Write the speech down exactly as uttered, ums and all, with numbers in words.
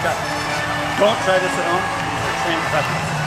Don't try this at home. These are trained professionals.